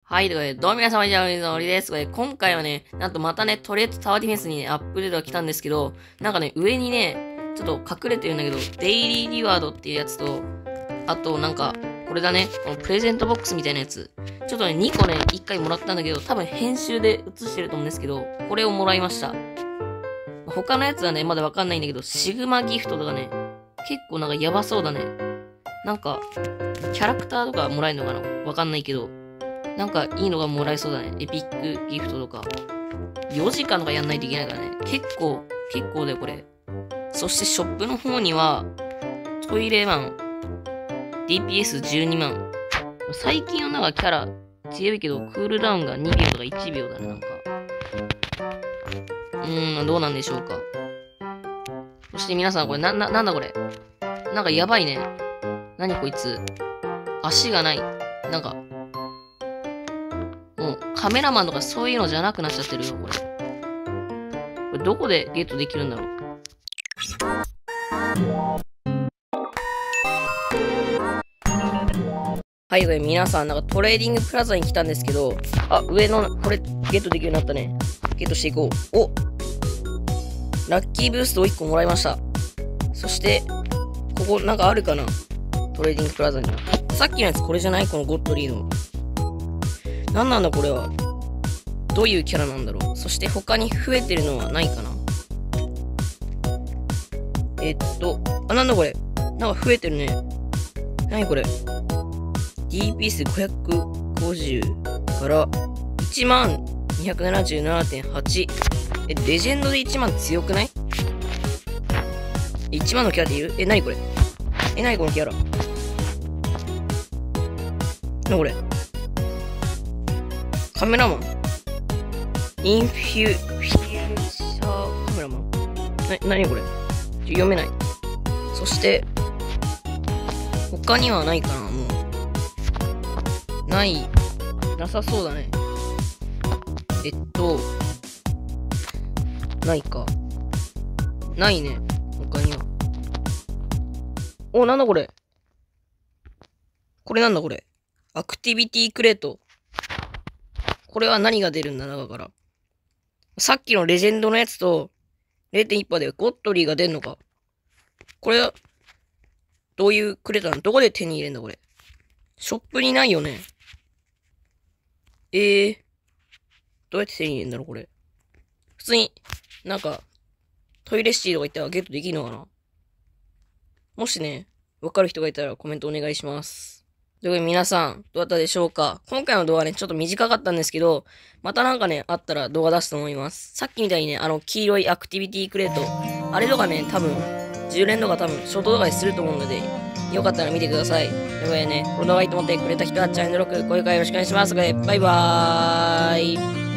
はい、ということで、どうも皆様、じゃあ、おりです。今回はね、なんとまたね、とりあえずタワーディフェンスにね、アップデートが来たんですけど、なんかね、上にね、ちょっと隠れてるんだけど、デイリーリワードっていうやつと、あと、なんか、これだね、このプレゼントボックスみたいなやつ。ちょっとね、2個ね、1回もらったんだけど、多分編集で映してると思うんですけど、これをもらいました。他のやつはね、まだわかんないんだけど、シグマギフトとかね、結構なんかやばそうだね。なんか、キャラクターとかもらえるのかなわかんないけど、なんかいいのがもらえそうだね。エピックギフトとか。4時間とかやんないといけないからね。結構だよ、これ。そしてショップの方には、トイレマン、DPS12 万。最近はなんかキャラ強いけど、クールダウンが2秒とか1秒だね、なんか。どうなんでしょうか。そして皆さん、これなんだこれ。なんかやばいね。何こいつ。足がない。なんか、もうカメラマンとかそういうのじゃなくなっちゃってるよ、これ。これどこでゲットできるんだろう。はい、これ皆さん、なんかトレーディングプラザに来たんですけど、あ、上の、これゲットできるようになったね。ゲットしていこう。お、ラッキーブーストを1個もらいました。そして、ここなんかあるかな、トレーディングプラザに。さっきのやつこれじゃない？このゴッドリーの。なんなんだこれは。どういうキャラなんだろう。そして他に増えてるのはないかな。なんだこれ。なんか増えてるね。なにこれ。DPS550 から10277.8。レジェンドで1万強くない？ 1 万のキャラっている？なにこれ。なにこのキャラ。なにこれ。カメラマン。インフューシャーカメラマン。なにこれ。読めない。そして、他にはないかな、もう。なさそうだね。ないか。ないね。他には。お、なんだこれ。これなんだこれ。アクティビティクレート。これは何が出るんだ、中から。さっきのレジェンドのやつと 0.1% でゴットリーが出んのか。これは、どういうクレートなの？どこで手に入れんだ、これ。ショップにないよね。どうやって手に入れんだろう、これ。普通に、なんか、トイレシティとか行ったらゲットできるのかな？もしね、わかる人がいたらコメントお願いします。ということで皆さん、どうだったでしょうか？今回の動画ね、ちょっと短かったんですけど、またなんかね、あったら動画出すと思います。さっきみたいにね、黄色いアクティビティクレート、あれとかね、多分、10連とか多分、ショート動画ですると思うので、よかったら見てください。ということでね、この動画いいと思ってくれた人はチャンネル登録、高評価よろしくお願いします。ということで、バイバーイ。